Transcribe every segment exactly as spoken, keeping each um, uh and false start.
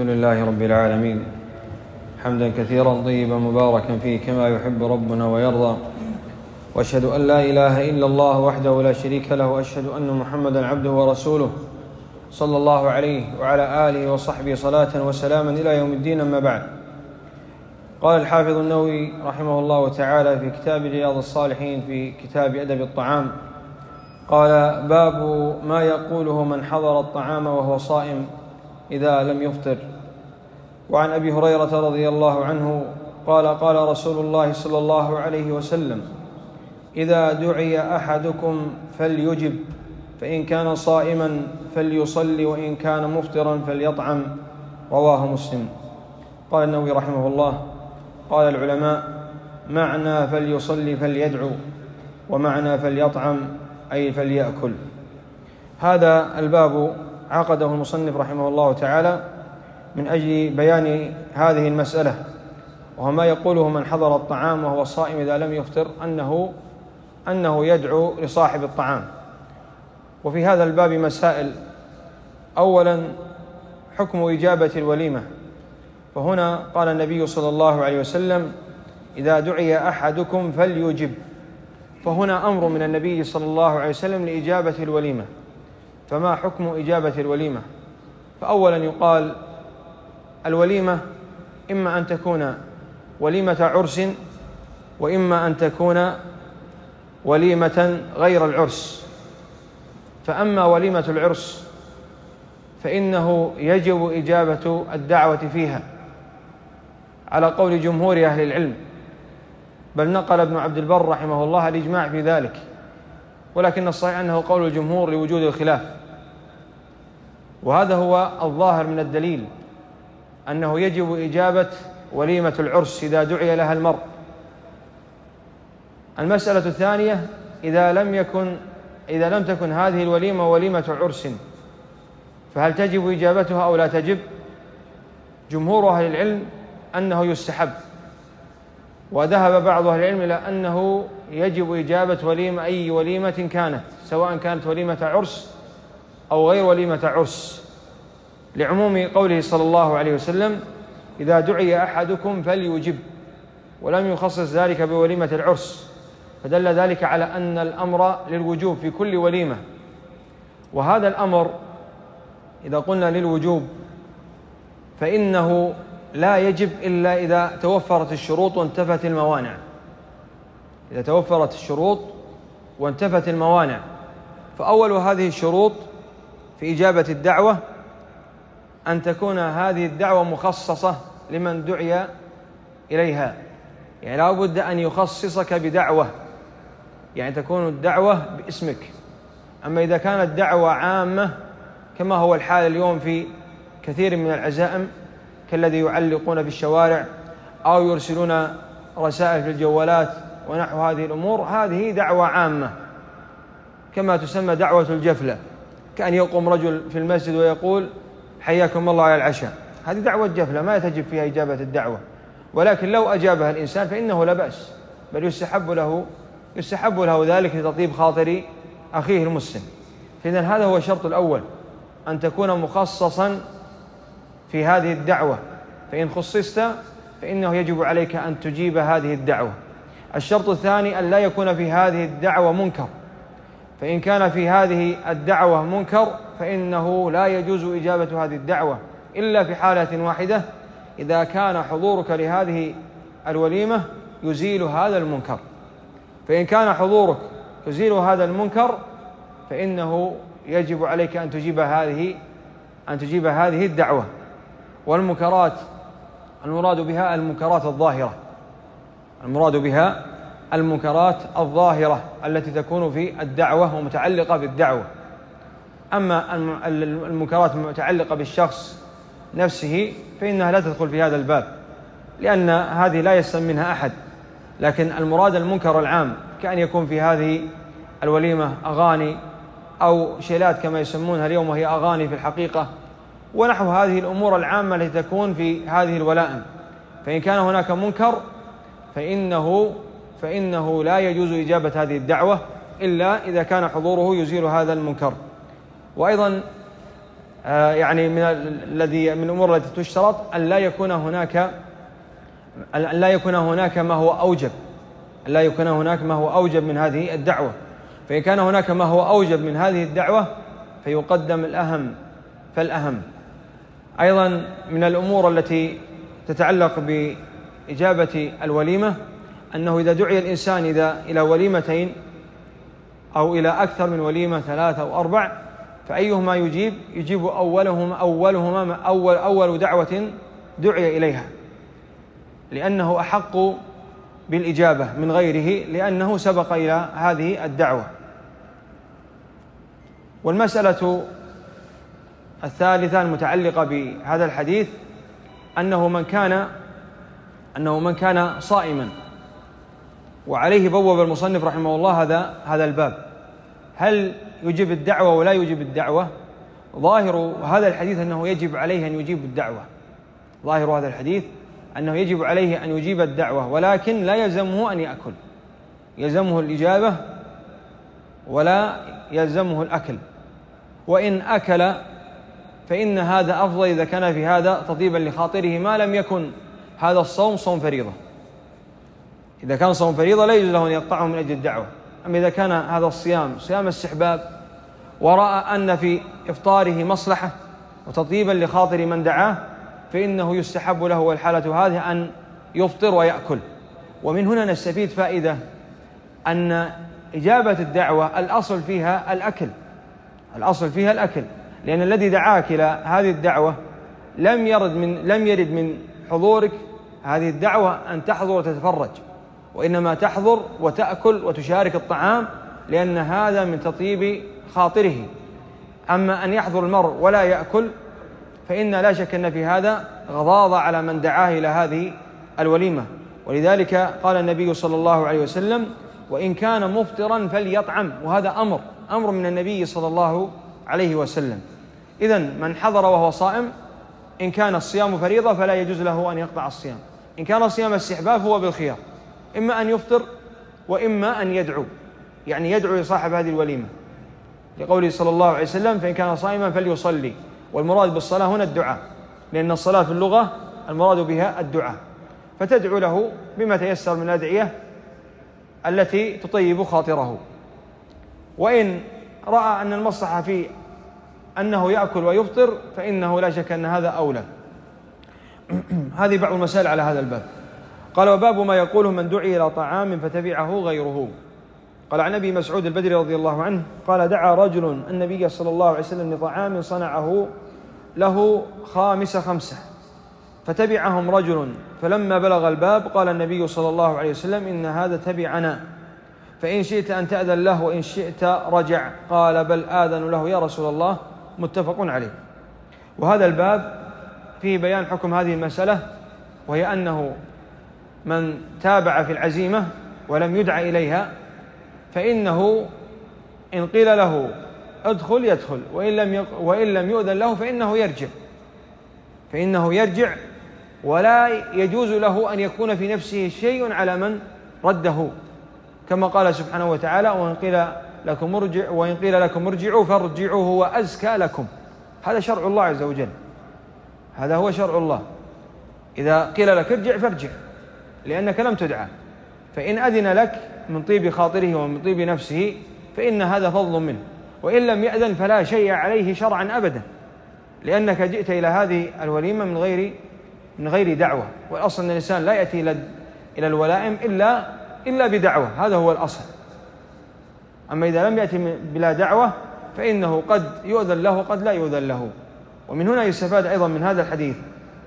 لله رب العالمين حمدا كثيرا طيبا مباركا فيه كما يحب ربنا ويرضى، وأشهد أن لا إله إلا الله وحده لا شريك له، وأشهد أن محمدا عبده ورسوله صلى الله عليه وعلى آله وصحبه صلاة وسلاما إلى يوم الدين. أما بعد، قال الحافظ النووي رحمه الله تعالى في كتاب رياض الصالحين في كتاب أدب الطعام، قال: باب ما يقوله من حضر الطعام وهو صائم إذا لم يفطر. وعن أبي هريرة رضي الله عنه قال: قال رسول الله صلى الله عليه وسلم: إذا دعي أحدكم فليجب، فإن كان صائما فليصلي، وإن كان مفطرا فليطعم. رواه مسلم. قال النووي رحمه الله: قال العلماء: معنى فليصلي فليدعو، ومعنى فليطعم أي فليأكل. هذا الباب عقده المصنف رحمه الله تعالى من أجل بيان هذه المسألة، وهو ما يقوله من حضر الطعام وهو صائم إذا لم يفطر، أنه أنه يدعو لصاحب الطعام. وفي هذا الباب مسائل. أولا، حكم إجابة الوليمة. فهنا قال النبي صلى الله عليه وسلم: إذا دعي أحدكم فليجب، فهنا أمر من النبي صلى الله عليه وسلم لإجابة الوليمة. فما حكم إجابة الوليمة؟ فأولا يقال: الوليمة إما أن تكون وليمة عرس، وإما أن تكون وليمة غير العرس. فأما وليمة العرس فإنه يجب إجابة الدعوة فيها على قول جمهور أهل العلم، بل نقل ابن عبد البر رحمه الله الإجماع في ذلك، ولكن الصحيح أنه قول الجمهور لوجود الخلاف. وهذا هو الظاهر من الدليل، أنه يجب إجابة وليمة العرس إذا دعي لها المرء. المسألة الثانية: إذا لم يكن إذا لم تكن هذه الوليمة وليمة عرس، فهل تجب إجابتها أو لا تجب؟ جمهور أهل العلم أنه يستحب، وذهب بعض أهل العلم إلى أنه يجب إجابة وليمة أي وليمة كانت، سواء كانت وليمة عرس أو غير وليمة عرس، لعموم قوله صلى الله عليه وسلم: إذا دعي أحدكم فليجب، ولم يخصص ذلك بوليمة العرس، فدل ذلك على أن الأمر للوجوب في كل وليمة. وهذا الأمر إذا قلنا للوجوب فإنه لا يجب إلا إذا توفرت الشروط وانتفت الموانع. إذا توفرت الشروط وانتفت الموانع، فأول هذه الشروط في إجابة الدعوة أن تكون هذه الدعوة مخصصة لمن دعي إليها، يعني لا بد أن يخصصك بدعوة، يعني تكون الدعوة باسمك. أما إذا كانت دعوة عامة كما هو الحال اليوم في كثير من العزائم، كالذي يعلقون في الشوارع أو يرسلون رسائل في الجوالات ونحو هذه الأمور، هذه دعوة عامة كما تسمى دعوة الجفلة، كأن يقوم رجل في المسجد ويقول: حياكم الله على العشاء. هذه دعوة جفلة ما تجب فيها إجابة الدعوة، ولكن لو أجابها الإنسان فإنه لا بأس، بل يستحب له يستحب له ذلك لتطيب خاطر أخيه المسلم. فإذن هذا هو الشرط الأول، أن تكون مخصصا في هذه الدعوة، فإن خصصت فإنه يجب عليك أن تجيب هذه الدعوة. الشرط الثاني: أن لا يكون في هذه الدعوة منكر، فإن كان في هذه الدعوة منكر فإنه لا يجوز إجابة هذه الدعوة إلا في حالة واحدة: إذا كان حضورك لهذه الوليمة يزيل هذا المنكر. فإن كان حضورك يزيل هذا المنكر فإنه يجب عليك أن تجيب هذه أن تجيب هذه الدعوة. والمنكرات المراد بها المنكرات الظاهرة المراد بها المنكرات الظاهرة التي تكون في الدعوة ومتعلقة بالدعوة. أما المنكرات المتعلقة بالشخص نفسه فإنها لا تدخل في هذا الباب، لأن هذه لا يسلم منها أحد. لكن المراد المنكر العام، كأن يكون في هذه الوليمة أغاني أو شيلات كما يسمونها اليوم، وهي أغاني في الحقيقة، ونحو هذه الأمور العامة التي تكون في هذه الولائم. فإن كان هناك منكر فإنه فإنه لا يجوز إجابة هذه الدعوة إلا إذا كان حضوره يزيل هذا المنكر. وأيضا يعني من الذي من الأمور التي تشترط أن لا يكون هناك أن لا يكون هناك ما هو أوجب أن لا يكون هناك ما هو أوجب من هذه الدعوة. فإن كان هناك ما هو أوجب من هذه الدعوة فيقدم الأهم فالأهم. أيضا من الأمور التي تتعلق بإجابة الوليمة أنه إذا دعي الإنسان إذا إلى وليمتين أو إلى أكثر من وليمة ثلاثة أو أربع فأيهما يجيب يجيب أولهما أولهما أول أول دعوة دعي إليها، لأنه أحق بالإجابة من غيره لأنه سبق إلى هذه الدعوة. والمسألة الثالثة المتعلقة بهذا الحديث أنه من كان أنه من كان صائما، وعليه بوب المصنف رحمه الله هذا هذا الباب، هل يجيب الدعوة ولا يجيب الدعوة؟ ظاهر هذا الحديث أنه يجب عليه أن يجيب الدعوة، ظاهر هذا الحديث أنه يجب عليه أن يجيب الدعوة، ولكن لا يلزمه أن يأكل، يلزمه الإجابة ولا يلزمه الأكل. وإن أكل فإن هذا أفضل إذا كان في هذا تطيبا لخاطره ما لم يكن هذا الصوم صوم فريضة. إذا كان صوم فريضة لا يجوز له أن يقطعه من أجل الدعوة. أما إذا كان هذا الصيام صيام استحباب ورأى أن في إفطاره مصلحة وتطيبا لخاطر من دعاه فإنه يستحب له والحالة هذه أن يفطر ويأكل. ومن هنا نستفيد فائدة أن إجابة الدعوة الأصل فيها الأكل، الأصل فيها الأكل، لأن الذي دعاك إلى هذه الدعوة لم يرد من لم يرد من حضورك هذه الدعوة أن تحضر وتتفرج، وإنما تحضر وتأكل وتشارك الطعام، لأن هذا من تطيب خاطره. أما أن يحضر المرء ولا يأكل فإن لا شك أن في هذا غضاضة على من دعاه إلى هذه الوليمة. ولذلك قال النبي صلى الله عليه وسلم: وإن كان مفطرا فليطعم. وهذا أمر أمر من النبي صلى الله عليه وسلم. إذن من حضر وهو صائم إن كان الصيام فريضة فلا يجوز له أن يقطع الصيام، إن كان صيام استحباب هو بالخيار، إما أن يفطر وإما أن يدعو، يعني يدعو لصاحب هذه الوليمة، لقوله صلى الله عليه وسلم: فإن كان صائما فليصلي. والمراد بالصلاة هنا الدعاء، لأن الصلاة في اللغة المراد بها الدعاء، فتدعو له بما تيسر من الأدعية التي تطيب خاطره. وإن رأى أن المصلحة في أنه يأكل ويفطر فإنه لا شك أن هذا أولى. هذه بعض المسائل على هذا الباب. قال: وباب ما يقوله من دعي إلى طعام فتبعه غيره. قال عن أبي مسعود البدري رضي الله عنه قال: دعا رجل النبي صلى الله عليه وسلم لطعام صنعه له خامس خمسة فتبعهم رجل، فلما بلغ الباب قال النبي صلى الله عليه وسلم: إن هذا تبعنا، فإن شئت أن تأذن له وإن شئت رجع. قال: بل آذن له يا رسول الله. متفق عليه. وهذا الباب فيه بيان حكم هذه المسألة، وهي أنه من تابع في العزيمة ولم يدع إليها فإنه إن قيل له ادخل يدخل، وإن لم وإن لم يؤذن له فإنه يرجع فإنه يرجع ولا يجوز له أن يكون في نفسه شيء على من رده، كما قال سبحانه وتعالى: وإن قيل لكم ارجع وإن قيل لكم ارجعوا فارجعوا هو أزكى لكم. هذا شرع الله عز وجل، هذا هو شرع الله. إذا قيل لك ارجع فارجع لأنك لم تدعى، فإن أذن لك من طيب خاطره ومن طيب نفسه فإن هذا فضل منه، وإن لم يأذن فلا شيء عليه شرعا أبدا، لأنك جئت إلى هذه الوليمة من غير من غير دعوة. والأصل أن الإنسان لا يأتي إلى الولائم إلا إلا بدعوة، هذا هو الأصل. أما إذا لم يأتي بلا دعوة فإنه قد يؤذن له وقد لا يؤذن له. ومن هنا يستفاد أيضا من هذا الحديث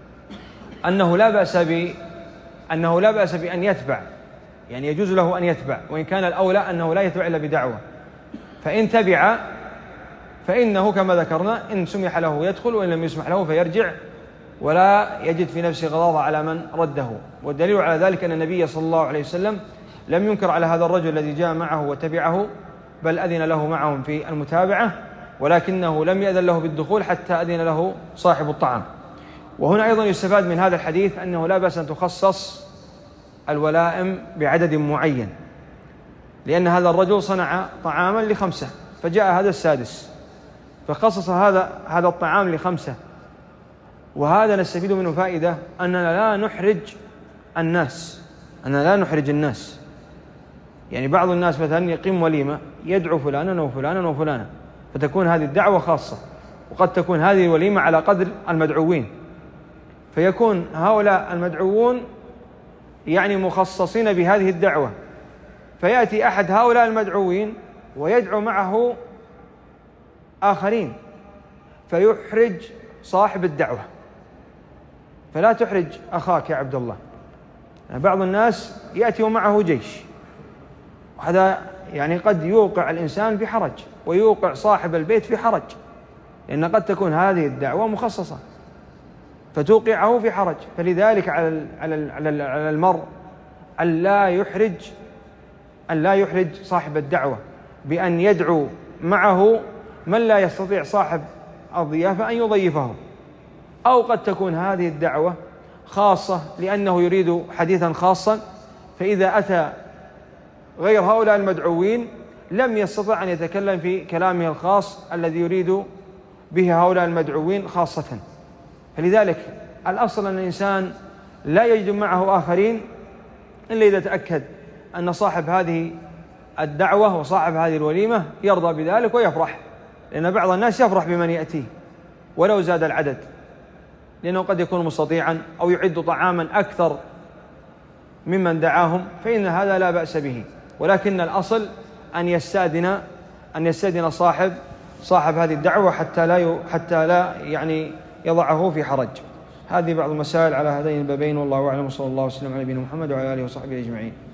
أنه لا بأس ب أنه لا بأس بأن يتبع، يعني يجوز له أن يتبع، وإن كان الأولى أنه لا يتبع إلا بدعوة. فإن تبع فإنه كما ذكرنا إن سمح له يدخل، وإن لم يسمح له فيرجع، ولا يجد في نفسه غضاضة على من رده. والدليل على ذلك أن النبي صلى الله عليه وسلم لم ينكر على هذا الرجل الذي جاء معه وتبعه، بل أذن له معهم في المتابعة، ولكنه لم يأذن له بالدخول حتى أذن له صاحب الطعام. وهنا أيضا يستفاد من هذا الحديث أنه لا بأس أن تخصص الولائم بعدد معين، لأن هذا الرجل صنع طعاما لخمسة فجاء هذا السادس، فخصص هذا هذا الطعام لخمسة. وهذا نستفيد منه فائدة أننا لا نحرج الناس، أننا لا نحرج الناس. يعني بعض الناس مثلا يقيم وليمة يدعو فلانا وفلانا وفلانا، فتكون هذه الدعوة خاصة، وقد تكون هذه الوليمة على قدر المدعوين، فيكون هؤلاء المدعوون يعني مخصصين بهذه الدعوة، فيأتي أحد هؤلاء المدعوين ويدعو معه آخرين فيحرج صاحب الدعوة. فلا تحرج أخاك يا عبد الله. يعني بعض الناس يأتي ومعه جيش، وهذا يعني قد يوقع الإنسان في حرج ويوقع صاحب البيت في حرج، لأن قد تكون هذه الدعوة مخصصة فتوقعه في حرج. فلذلك على على المرء أن لا يحرج أن لا يحرج صاحب الدعوة بأن يدعو معه من لا يستطيع صاحب الضيافة أن يضيفه، أو قد تكون هذه الدعوة خاصة لأنه يريد حديثا خاصا، فإذا أتى غير هؤلاء المدعوين لم يستطع أن يتكلم في كلامه الخاص الذي يريد به هؤلاء المدعوين خاصة. فلذلك الأصل أن الإنسان لا يجد معه آخرين إلا إذا تأكد أن صاحب هذه الدعوة وصاحب هذه الوليمة يرضى بذلك ويفرح، لأن بعض الناس يفرح بمن يأتيه ولو زاد العدد، لأنه قد يكون مستطيعا أو يعد طعاما أكثر ممن دعاهم، فإن هذا لا بأس به. ولكن الأصل أن يستأذن أن يستأذن صاحب صاحب هذه الدعوة حتى لا حتى لا يعني يضعه في حرج. هذه بعض المسائل على هذين البابين، والله أعلم، وصلى الله وسلم على نبينا محمد وعلى آله وصحبه أجمعين.